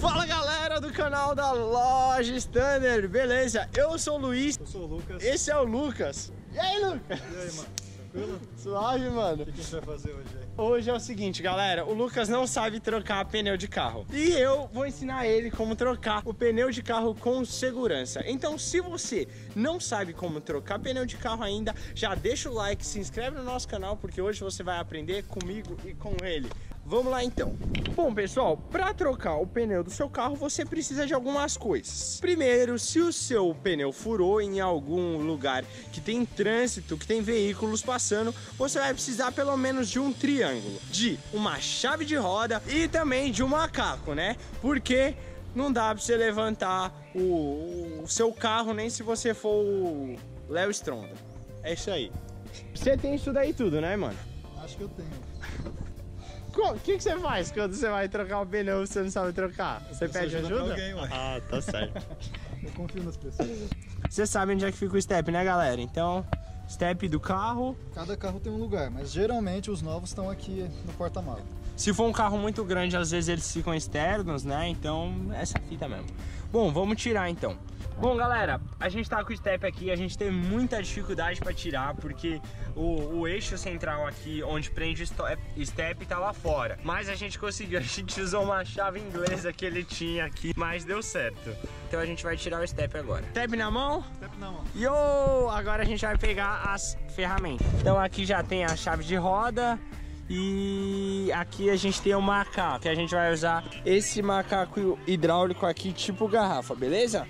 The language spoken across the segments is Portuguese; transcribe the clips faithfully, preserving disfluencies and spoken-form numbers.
Fala galera do canal da Loja Standard, beleza? Eu sou o Luiz. Eu sou o Lucas. Esse é o Lucas. E aí, Lucas? E aí, mano? Tranquilo? Suave, mano. O que a gente vai fazer hoje aí? Hoje é o seguinte, galera, o Lucas não sabe trocar pneu de carro e eu vou ensinar ele como trocar o pneu de carro com segurança. Então, se você não sabe como trocar pneu de carro ainda, já deixa o like, se inscreve no nosso canal, porque hoje você vai aprender comigo e com ele. Vamos lá então. Bom, pessoal, para trocar o pneu do seu carro, você precisa de algumas coisas. Primeiro, se o seu pneu furou em algum lugar que tem trânsito, que tem veículos passando, você vai precisar pelo menos de um triângulo, de uma chave de roda e também de um macaco, né? Porque não dá para você levantar o, o seu carro nem se você for o Léo Stronda. É isso aí. Você tem isso daí tudo, né, mano? Acho que eu tenho. O que, que você faz quando você vai trocar o pneu e você não sabe trocar? Você pede ajuda? Alguém, ué. Ah, tá certo. Eu confio nas pessoas. Você sabe onde é que fica o step, né, galera? Então, step do carro. Cada carro tem um lugar, mas geralmente os novos estão aqui no porta-malas. Se for um carro muito grande, às vezes eles ficam externos, né? Então, essa fita mesmo. Bom, vamos tirar então. Bom, galera, a gente tá com o step aqui, a gente tem muita dificuldade para tirar, porque o, o eixo central aqui, onde prende o step, tá lá fora. Mas a gente conseguiu, a gente usou uma chave inglesa que ele tinha aqui, mas deu certo. Então a gente vai tirar o step agora. Step na mão? Step na mão. Yo! Agora a gente vai pegar as ferramentas. Então aqui já tem a chave de roda. E aqui a gente tem o macaco, que a gente vai usar esse macaco hidráulico aqui, tipo garrafa, beleza?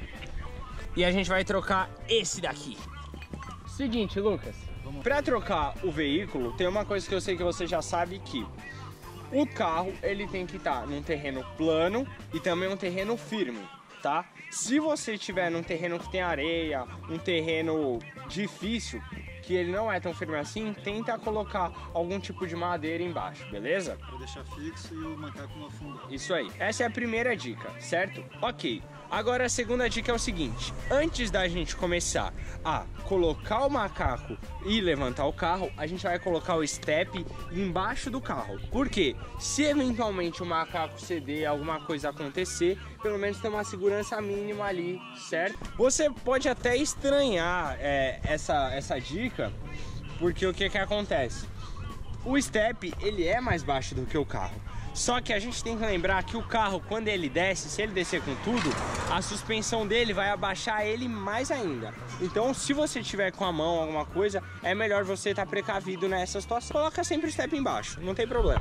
E a gente vai trocar esse daqui. Seguinte, Lucas, para trocar o veículo, tem uma coisa que eu sei que você já sabe, que o carro ele tem que estar num terreno plano e também um terreno firme, tá? Se você tiver num terreno que tem areia, um terreno difícil, que ele não é tão firme assim, tenta colocar algum tipo de madeira embaixo, beleza? Pra deixar fixo e o macaco não afundar. Isso aí. Essa é a primeira dica, certo? Ok. Agora a segunda dica é o seguinte: antes da gente começar a colocar o macaco e levantar o carro, a gente vai colocar o step embaixo do carro. Por quê? Se eventualmente o macaco ceder, alguma coisa acontecer, pelo menos tem uma segurança mínima ali, certo? Você pode até estranhar é, essa, essa dica, porque o que que acontece? O step, ele é mais baixo do que o carro. Só que a gente tem que lembrar que o carro, quando ele desce, se ele descer com tudo, a suspensão dele vai abaixar ele mais ainda. Então, se você tiver com a mão alguma coisa, é melhor você estar precavido nessa situação. Coloca sempre o step embaixo, não tem problema.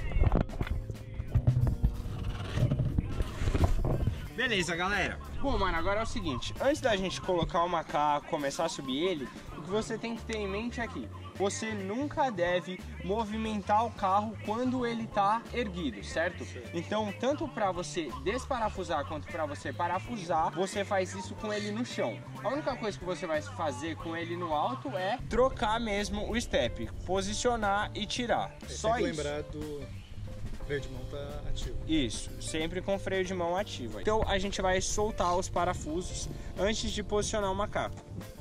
Beleza, galera. Bom, mano, agora é o seguinte: antes da gente colocar o macaco, começar a subir ele, o que você tem que ter em mente aqui: você nunca deve movimentar o carro quando ele tá erguido, certo? Então, tanto para você desparafusar quanto para você parafusar, você faz isso com ele no chão. A única coisa que você vai fazer com ele no alto é trocar mesmo o step, posicionar e tirar. Só isso. Lembrar do freio de mão tá ativo. Isso, sempre com freio de mão ativo. Então a gente vai soltar os parafusos antes de posicionar o macaco.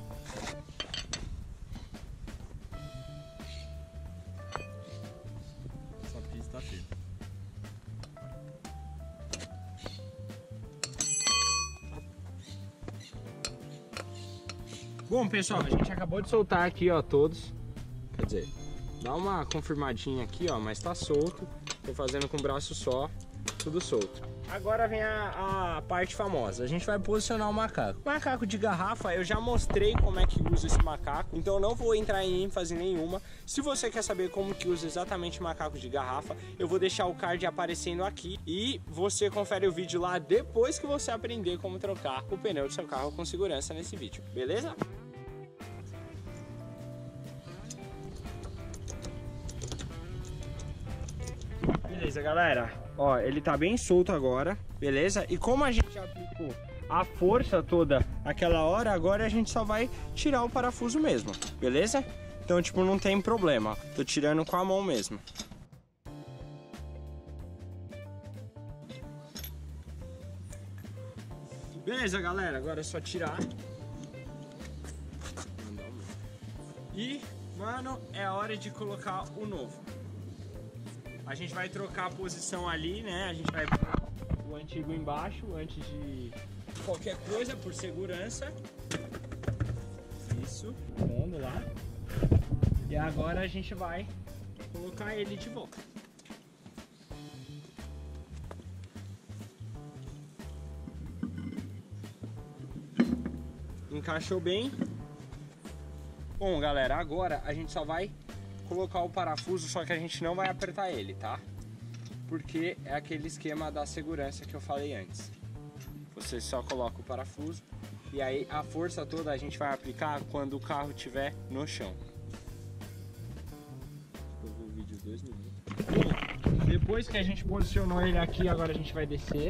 Essa pista tá feita. Bom, pessoal, a gente acabou de soltar aqui, ó, todos. Quer dizer, dá uma confirmadinha aqui, ó, mas tá solto. Tô fazendo com o braço só, tudo solto. Agora vem a, a parte famosa. A gente vai posicionar o macaco. Macaco de garrafa, eu já mostrei como é que usa esse macaco, então eu não vou entrar em ênfase nenhuma. Se você quer saber como que usa exatamente macaco de garrafa, eu vou deixar o card aparecendo aqui e você confere o vídeo lá depois que você aprender como trocar o pneu do seu carro com segurança nesse vídeo, beleza? Beleza, galera, ó, ele tá bem solto agora, beleza? E como a gente já aplicou a força toda aquela hora, agora a gente só vai tirar o parafuso mesmo, beleza? Então, tipo, não tem problema, ó, tô tirando com a mão mesmo. Beleza, galera, agora é só tirar. E, mano, é a hora de colocar o novo. A gente vai trocar a posição ali, né? A gente vai o antigo embaixo antes de qualquer coisa, por segurança. Isso, pondo lá. E agora a gente vai colocar ele de volta. Encaixou bem. Bom, galera, agora a gente só vai colocar o parafuso, só que a gente não vai apertar ele, tá? Porque é aquele esquema da segurança que eu falei antes. Você só coloca o parafuso e aí a força toda a gente vai aplicar quando o carro estiver no chão. Eu vi o vídeo dois minutos. Bom, depois que a gente posicionou ele aqui, agora a gente vai descer.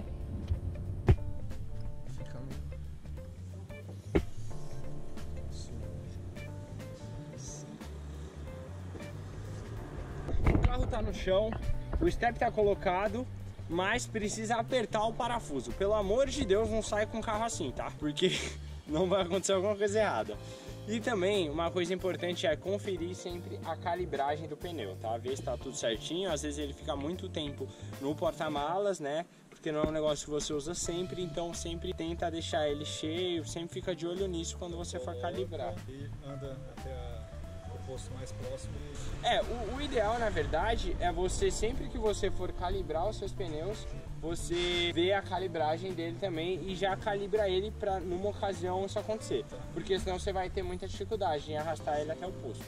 O carro tá no chão, o step tá colocado, mas precisa apertar o parafuso. Pelo amor de Deus, não sai com o carro assim, tá? Porque não vai acontecer alguma coisa errada. E também, uma coisa importante é conferir sempre a calibragem do pneu, tá? Ver se tá tudo certinho. Às vezes ele fica muito tempo no porta-malas, né? Porque não é um negócio que você usa sempre, então sempre tenta deixar ele cheio, sempre fica de olho nisso quando você for calibrar. E anda até a, o posto mais próximo. É, o, o ideal, na verdade, é você, sempre que você for calibrar os seus pneus, você vê a calibragem dele também e já calibra ele para numa ocasião isso acontecer. Porque senão você vai ter muita dificuldade em arrastar ele até o posto.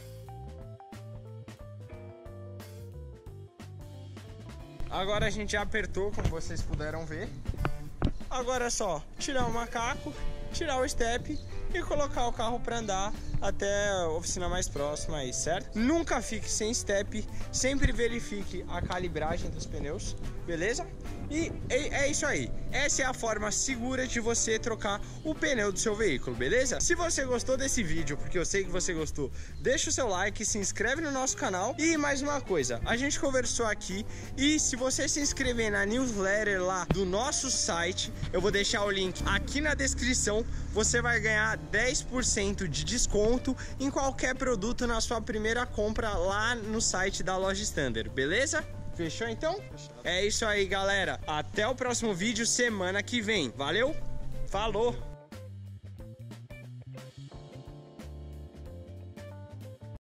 Agora a gente já apertou, como vocês puderam ver. Agora é só tirar o macaco, tirar o step e colocar o carro para andar até a oficina mais próxima aí, certo? Nunca fique sem step, sempre verifique a calibragem dos pneus, beleza? E é isso aí, essa é a forma segura de você trocar o pneu do seu veículo, beleza? Se você gostou desse vídeo, porque eu sei que você gostou, deixa o seu like, se inscreve no nosso canal. E mais uma coisa, a gente conversou aqui e se você se inscrever na newsletter lá do nosso site, eu vou deixar o link aqui na descrição, você vai ganhar dez por cento de desconto em qualquer produto na sua primeira compra lá no site da Loja Standard, beleza? Fechou então? Fechado. É isso aí, galera. Até o próximo vídeo semana que vem. Valeu? Falou!